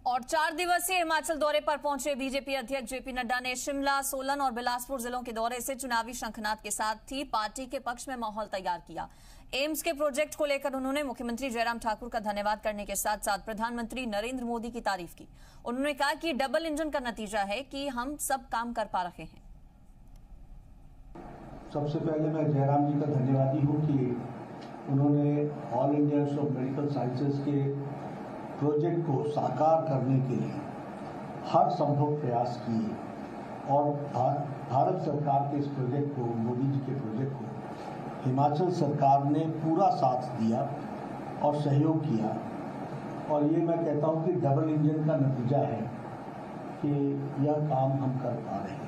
और 4 दिवसीय हिमाचल दौरे पर पहुंचे बीजेपी अध्यक्ष जेपी नड्डा ने शिमला, सोलन और बिलासपुर जिलों के दौरे से चुनावी शंखनाद के साथ ही पार्टी के पक्ष में माहौल तैयार किया। एम्स के प्रोजेक्ट को लेकर उन्होंने मुख्यमंत्री जयराम ठाकुर का धन्यवाद करने के साथ साथ प्रधानमंत्री नरेंद्र मोदी की तारीफ की। उन्होंने कहा कि डबल इंजन का नतीजा है कि हम सब काम कर पा रहे हैं। सबसे पहले मैं जयराम जी का धन्यवादी हूँ कि उन्होंने All India Institute of Medical Sciences के प्रोजेक्ट को साकार करने के लिए हर संभव प्रयास किए और भारत सरकार के इस प्रोजेक्ट को, मोदी जी के प्रोजेक्ट को हिमाचल सरकार ने पूरा साथ दिया और सहयोग किया। और ये मैं कहता हूँ कि डबल इंजन का नतीजा है कि यह काम हम कर पा रहे हैं।